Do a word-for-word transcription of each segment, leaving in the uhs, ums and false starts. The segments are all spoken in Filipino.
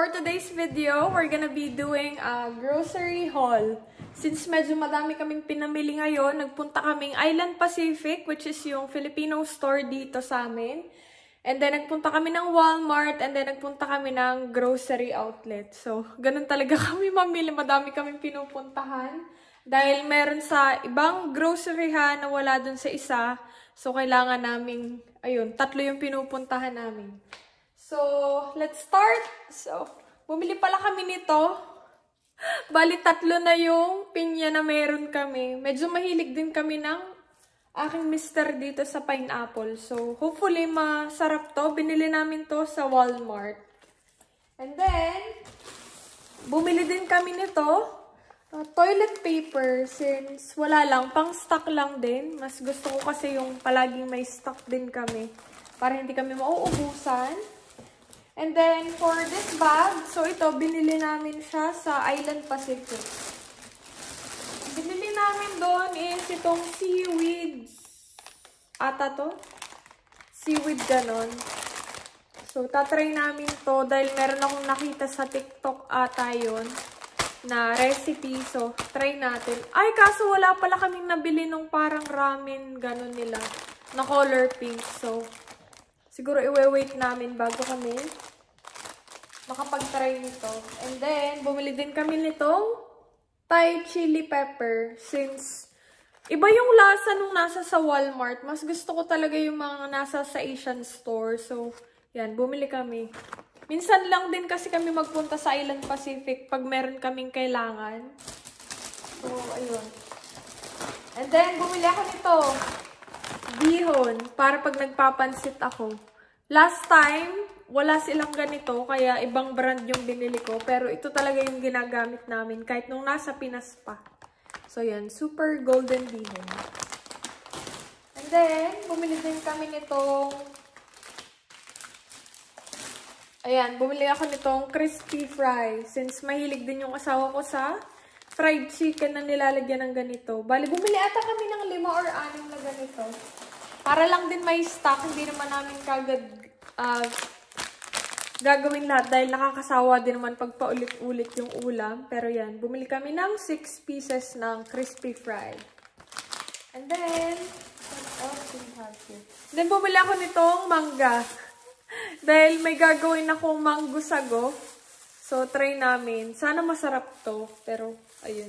for today's video, we're gonna be doing a grocery haul. Since medyo madami kaming pinamili ngayon, nagpunta kaming Island Pacific, which is yung Filipino store dito sa amin. And then, nagpunta kami ng Walmart, and then nagpunta kami ng grocery outlet. So, ganun talaga kami mamili. Madami kaming pinupuntahan. Dahil meron sa ibang groceryhan na wala dun sa isa. So, kailangan naming, ayun, tatlo yung pinupuntahan namin. So, let's start. So, bumili pala kami nito. Bali, tatlo na yung pinya na meron kami. Medyo mahilig din kami ng aking mister dito sa pineapple. So, hopefully, masarap to. Binili namin to sa Walmart. And then, bumili din kami nito. Uh, toilet paper, since wala lang, pang stock lang din. Mas gusto ko kasi yung palaging may stock din kami. Para hindi kami mauubusan. And then, for this bag, so ito, binili namin siya sa Island Pacific. Binili namin doon is itong seaweed. Ata to? Seaweed ganon. So, tatry namin to dahil meron akong nakita sa TikTok ata yun na recipe. So, try natin. Ay, kaso wala pala kaming nabili nung parang ramen ganon nila na color pink. So, siguro i-wait namin bago kami makapag-try nito. And then, bumili din kami nitong Thai chili pepper. Since, iba yung lasa nung nasa sa Walmart. Mas gusto ko talaga yung mga nasa sa Asian store. So, yan, bumili kami. Minsan lang din kasi kami magpunta sa Island Pacific pag meron kaming kailangan. So, ayun. And then, bumili ako nito. Bihon. Para pag nagpapansit ako. Last time, wala silang ganito, kaya ibang brand yung binili ko. Pero ito talaga yung ginagamit namin, kahit nung nasa Pinas pa. So, yan. Super golden bihon. And then, bumili din kami nitong... Ayan, bumili ako nitong crispy fry. Since mahilig din yung asawa ko sa fried chicken na nilalagyan ng ganito. Bali, bumili ata kami ng lima or anim na ganito. Para lang din may stock, hindi naman namin kagad... Uh, gagawin lahat dahil nakakasawa din naman pag paulit-ulit yung ulam. Pero yan, bumili kami ng six pieces ng crispy fry. And then, what else do we have here? Then, bumili ako nitong mangga. Dahil may gagawin akong mango sago. So, try namin. Sana masarap to. Pero, ayun.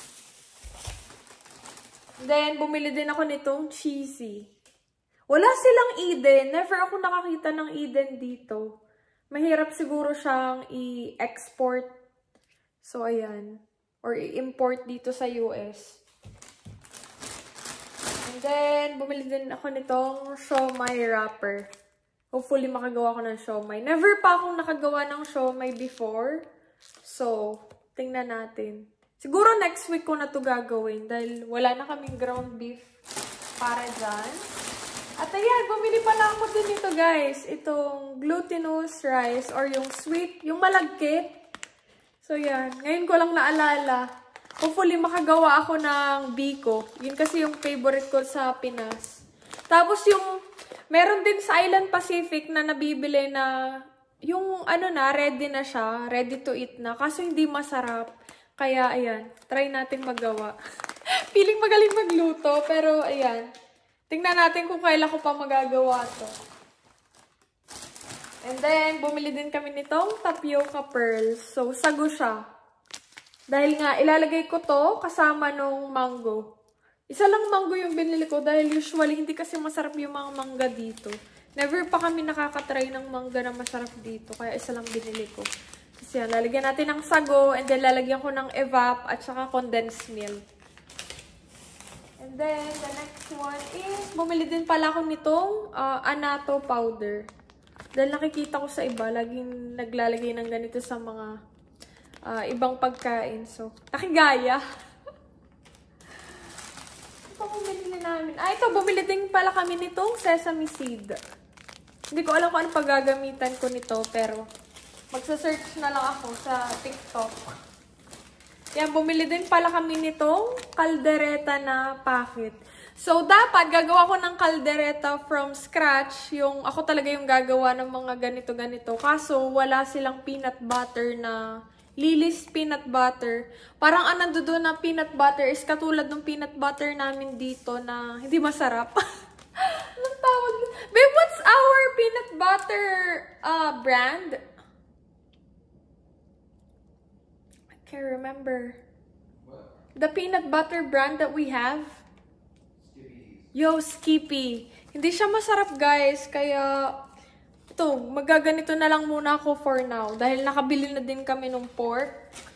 Then, bumili din ako nitong cheesy. Wala silang Eden. Never ako nakakita ng Eden dito. Mahirap siguro siyang i-export. So, ayan. Or i-import dito sa U S. And then, bumili din ako nitong siomai wrapper. Hopefully, makagawa ko ng siomai. Never pa akong nakagawa ng siomai before. So, tingnan natin. Siguro next week ko na ito gagawin. Dahil wala na kaming ground beef para dyan. At ayan, bumili pala ako din ito guys. Itong glutinous rice or yung sweet, yung malagkit. So yan, ngayon ko lang naalala. Hopefully makagawa ako ng biko. Yun kasi yung favorite ko sa Pinas. Tapos yung, meron din sa Island Pacific na nabibili na, yung ano na, ready na siya. Ready to eat na. Kaso hindi masarap. Kaya ayan, try natin magawa. Feeling magaling magluto, pero ayan. Tingnan natin kung kailan ko pa magagawa to. And then, bumili din kami nitong tapioca pearls. So, sago siya. Dahil nga, ilalagay ko to kasama nung mango. Isa lang mango yung binili ko dahil usually hindi kasi masarap yung mga mangga dito. Never pa kami nakakatry ng mangga na masarap dito. Kaya isa lang binili ko. Kasi yan, lalagyan natin ng sago and then lalagyan ko ng evap at saka condensed milk. And then, the next one is, bumili din pala ako nitong uh, Anato powder. Dahil nakikita ko sa iba, laging naglalagay ng ganito sa mga uh, ibang pagkain. So, nakigaya. Ito bumili namin. Ah, ito, bumili din pala kami nitong sesame seed. Hindi ko alam kung ano paggagamitan ko nito, pero magsa-search na lang ako sa TikTok. Yan, bumili din pala kami nitong kaldereta na packet. So, dapat gagawa ko ng kaldereta from scratch. Yung, ako talaga yung gagawa ng mga ganito-ganito. Kaso, wala silang peanut butter na Lily's peanut butter. Parang ang nando doon na peanut butter is katulad ng peanut butter namin dito na hindi masarap. Anong tawag? Babe, what's our peanut butter uh, brand? I can't remember. What? The peanut butter brand that we have. Yo, Skippy. Hindi siya masarap, guys. Kaya, ito, magaganito na lang muna ako for now. Dahil nakabili na din kami ng pork.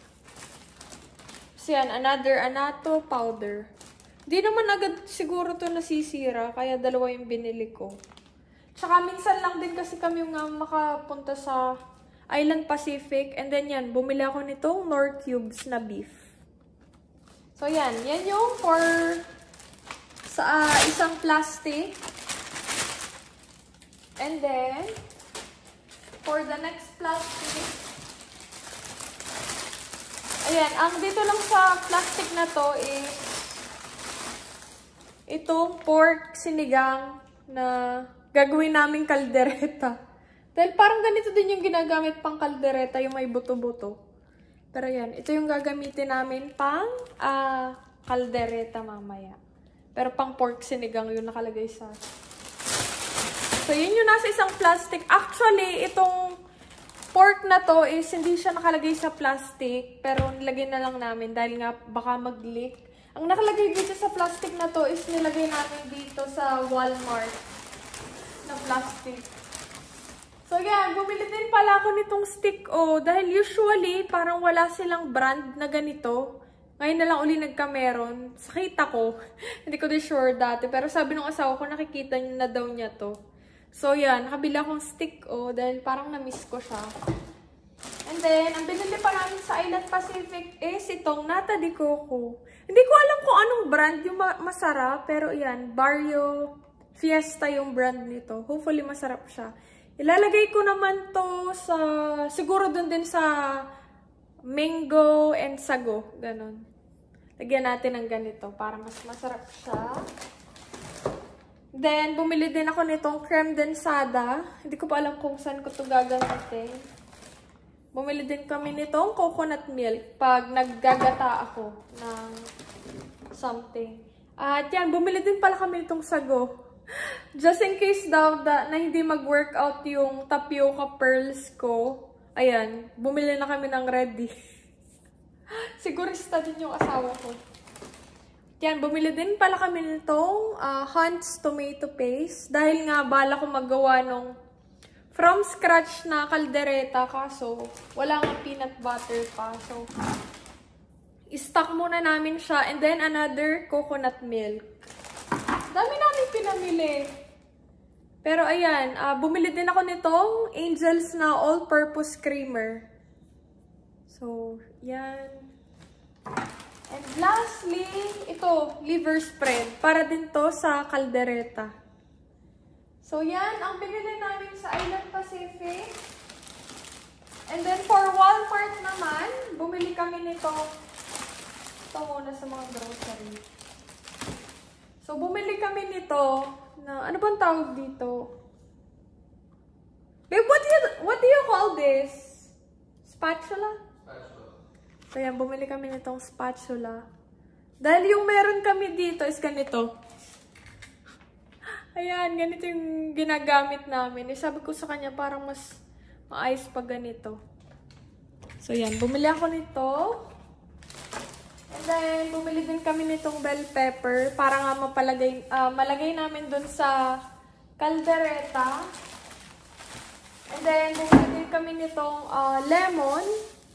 So, yan. Another anato powder. Hindi naman agad siguro to nasisira. Kaya dalawa yung binili ko. Tsaka, minsan lang din kasi kami yung uh, makapunta sa Island Pacific. And then, yan. Bumili ako nitong Nor Cubes na beef. So, yan. Yan yung for sa uh, isang plastic. And then, for the next plastic, ayan, ang dito lang sa plastic na to is itong pork sinigang na gagawin naming kaldereta. Dahil parang ganito din yung ginagamit pang kaldereta, yung may buto-buto. Pero yan, ito yung gagamitin namin pang uh, kaldereta mamaya. Pero pang pork sinigang yung nakalagay sa... So, yun yung nasa isang plastic. Actually, itong pork na to is hindi siya nakalagay sa plastic. Pero nilagay na lang namin dahil nga baka mag-leak. Ang nakalagay dito sa plastic na to is nilagay namin dito sa Walmart na plastic. So, yan. Bumili din pala ako nitong stick o. Dahil usually, parang wala silang brand na ganito. Ngayon na lang uli nagka-meron. Sakit ako. Hindi ko din sure dati. Pero sabi ng asawa ko, nakikita niya na daw niya to. So, yan. Nakabili akong stick o. Dahil parang na-miss ko siya. And then, ang binili pa namin sa Island Pacific is itong Nata de Coco. Hindi ko alam kung anong brand yung ma masarap. Pero yan. Barrio Fiesta yung brand nito. Hopefully, masarap siya. Ilalagay ko naman to sa... Siguro dun din sa... mango and sago. Ganon. Lagyan natin ng ganito para mas masarap siya. Then, bumili din ako nitong creme densada. Hindi ko pa alam kung saan ko ito gagamitin. Bumili din kami nitong coconut milk pag naggagata ako ng something. At yan, bumili din pala kami nitong sago. Just in case daw da, na hindi mag-workout yung tapioca pearls ko. Ayan, bumili na kami ng ready. Sigurista din yung asawa ko. Yan, bumili din pala kami nitong uh, Hunt's tomato paste. Dahil nga, bala ko magawa nung from scratch na kaldereta. Kaso, wala nga peanut butter pa. So, i-stock muna namin siya. And then, another coconut milk. Dami namin pinamili. Pero ayan, uh, bumili din ako nitong Angel's na all-purpose creamer. So, yan. And lastly, ito, liver spread. Para din to sa kaldereta. So, yan ang binili namin sa Island Pacific. And then, for Walmart naman, bumili kami nito. Ito muna sa mga grocery. So, bumili kami nito. Na, ano bang tawag dito? Babe, what do you, what do you call this? Spatula? Spatula. So, yan, bumili kami nitong spatula. Dahil yung meron kami dito is ganito. Ayan, ganito yung ginagamit namin. Eh, sabi ko sa kanya, parang mas maayos pa ganito. So, yan, bumili ako nito. And then, bumili din kami nitong bell pepper para nga mapalagay, uh, malagay namin dun sa kaldereta. And then, bumili din kami nitong uh, lemon.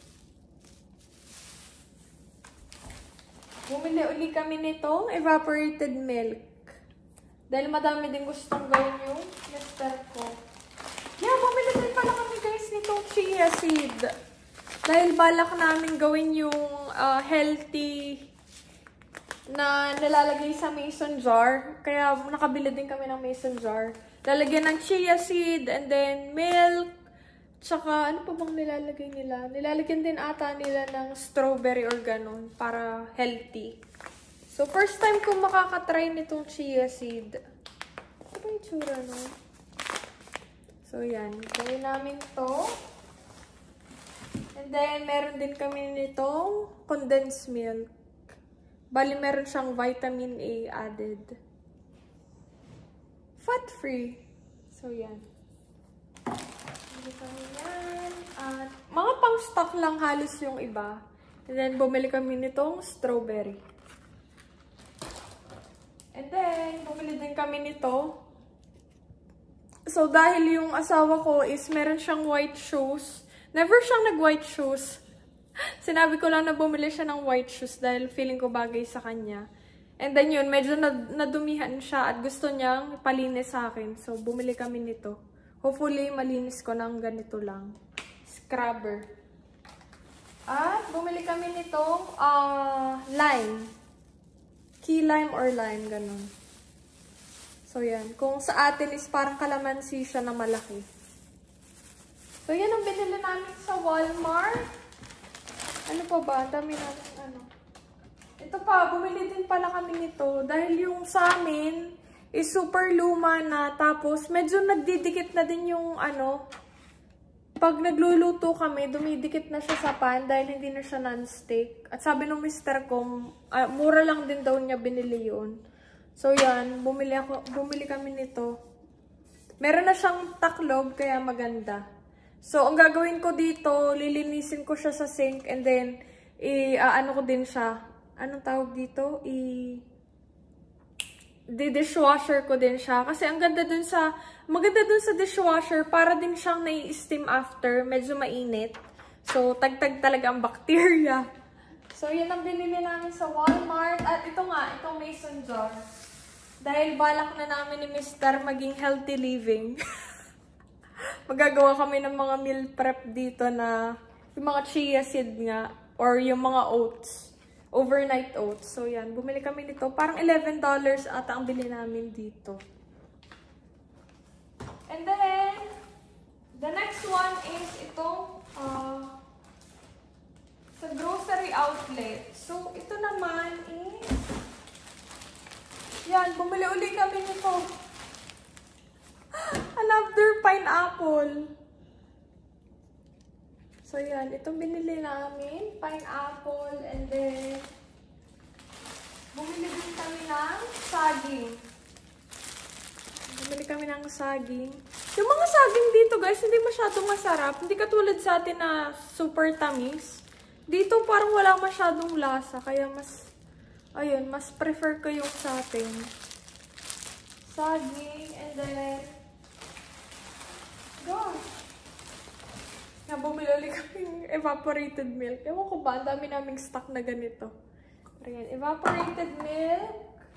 Bumili uli kami nitong evaporated milk. Dahil madami din gustong gawin yung mister ko. Yeah, bumili din pala kami guys nitong chia seed. Dahil balak namin gawin yung uh, healthy na nilalagay sa mason jar. Kaya nakabili din kami ng mason jar. Lalagyan ng chia seed and then milk. Tsaka ano pa bang nilalagay nila? Nilalagyan din ata nila ng strawberry or ganun para healthy. So, first time ko makakatry nitong chia seed. Ano ba yung tsura, no? So, yan. Gawin namin to. And then, meron din kami nitong condensed milk. Bali, meron siyang vitamin A added. Fat-free. So, yan. Bumili kami yan. At mga pang-stock lang halos yung iba. And then, bumili kami nitong strawberry. And then, bumili din kami nito. So, dahil yung asawa ko is meron siyang white shoes. Never siyang nag-white shoes. Sinabi ko lang na bumili siya ng white shoes dahil feeling ko bagay sa kanya. And then yun, medyo nad nadumihan siya at gusto niyang palinis sa akin. So, bumili kami nito. Hopefully, malinis ko ng ganito lang. Scrubber. At bumili kami nitong uh, lime. Key lime or lime, ganun. So, yan. Kung sa atin is parang kalamansi siya na malaki. So, yan ang binili namin sa Walmart. Ano pa ba? Dami namin ano. Ito pa, bumili din pala kami nito. Dahil yung sa amin is super luma na. Tapos, medyo nagdidikit na din yung ano. Pag nagluluto kami, dumidikit na siya sa pan dahil hindi na siya non-stick. At sabi ng mister ko, uh, mura lang din daw niya binili yun. So, yan. Bumili, ako, bumili kami nito. Meron na siyang taklob, kaya maganda. So, ang gagawin ko dito, lilinisin ko siya sa sink and then, i, uh, ano ko din siya. Anong tawag dito? I, di-dishwasher ko din siya. Kasi ang ganda dun sa, maganda dun sa dishwasher, para din siyang nai-steam after. Medyo mainit. So, tagtag talaga ang bacteria. So, yan ang binili namin sa Walmart. At ito nga, itong mason jar. Dahil balak na namin ni mister maging healthy living. Magagawa kami ng mga meal prep dito na yung mga chia seed nga or yung mga oats. Overnight oats. So, yan. Bumili kami nito. Parang eleven dollars ata ang bili namin dito. And then, the next one is itong uh, sa grocery outlet. So, ito naman is yan, bumili uli kami nito. Another pineapple. So, yan. Itong binili namin. Pineapple. And then, bumili din kami ng saging. Bumili kami ng saging. Yung mga saging dito, guys, hindi masyadong masarap. Hindi katulad sa atin na super tamis. Dito parang wala masyadong lasa. Kaya mas... Ayun, mas prefer ko yung sa atin. Saging, and then, gosh. Nabumili ulit kaming evaporated milk. Ewan ko ba, ang dami naming stock na ganito. Ayan, evaporated milk.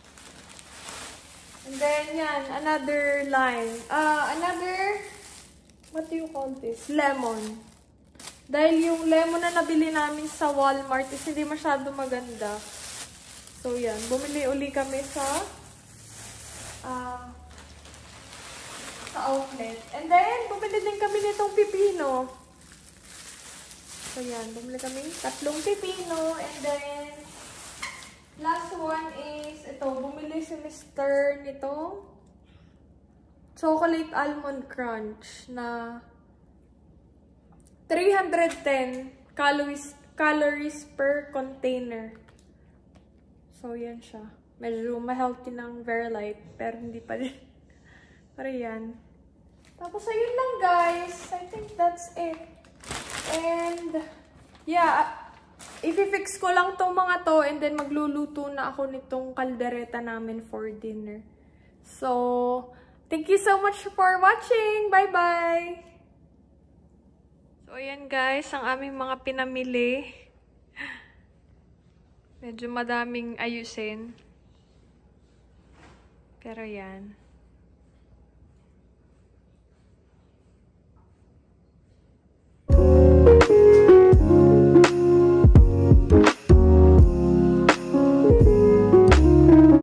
And then, yan, another line. Uh, another, what do you call this? Lemon. Dahil yung lemon na nabili namin sa Walmart is hindi masyado maganda. So, yan. Bumili uli kami sa uh, sa outlet. And then, bumili din kami nitong pipino. So, yan. Bumili kami tatlong pipino. And then, last one is, ito, bumili si mister nito. Chocolate Almond Crunch na three hundred ten calories, calories per container. So, yan siya. Medyo ma-healthy ng Verilight, pero hindi pa din. Pero yan. Tapos, ayun lang, guys. I think that's it. And, yeah, i-fix ko lang tong mga to and then magluluto na ako nitong kaldereta namin for dinner. So, thank you so much for watching. Bye-bye! So, ayan, guys, ang aming mga pinamili. Medyo madaming ayusin. Pero yan.